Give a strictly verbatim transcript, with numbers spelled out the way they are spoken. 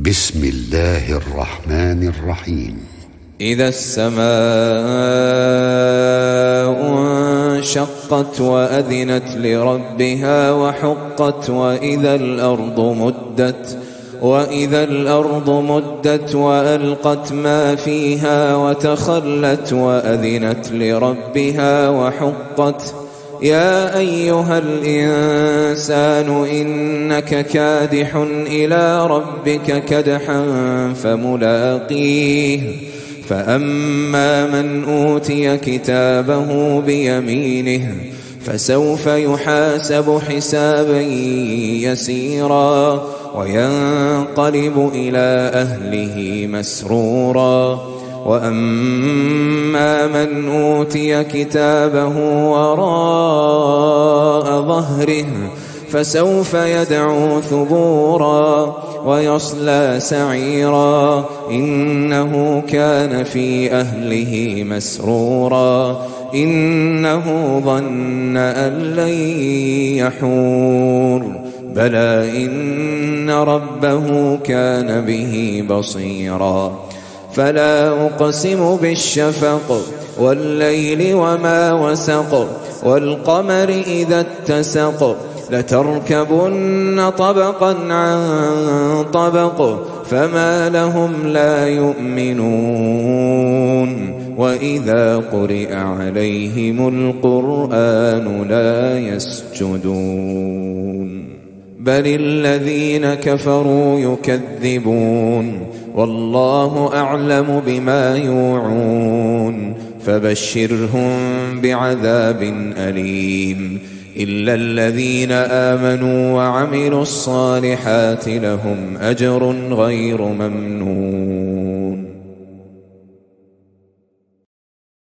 بسم الله الرحمن الرحيم. إذا السماء انشقت وأذنت لربها وحقت وإذا الأرض مدت وإذا الأرض مدت وألقت ما فيها وتخلت وأذنت لربها وحقت. يا أيها الإنسان إنك كادح إلى ربك كدحا فملاقيه فأما من أوتي كتابه بيمينه فسوف يحاسب حسابا يسيرا وينقلب إلى أهله مسرورا. وأما من أوتي كتابه وراء ظهره فسوف يدعو ثبورا ويصلى سعيرا إنه كان في أهله مسرورا إنه ظن أن لن يحور بلى إن ربه كان به بصيرا. فلا أقسم بالشفق والليل وما وسق والقمر إذا اتسق لتركبن طبقا عن طبق فما لهم لا يؤمنون وإذا قرئ عليهم القرآن لا يسجدون بل الذين كفروا يكذبون والله أعلم بما يوعون فبشرهم بعذاب أليم إلا الذين آمنوا وعملوا الصالحات لهم أجر غير ممنون.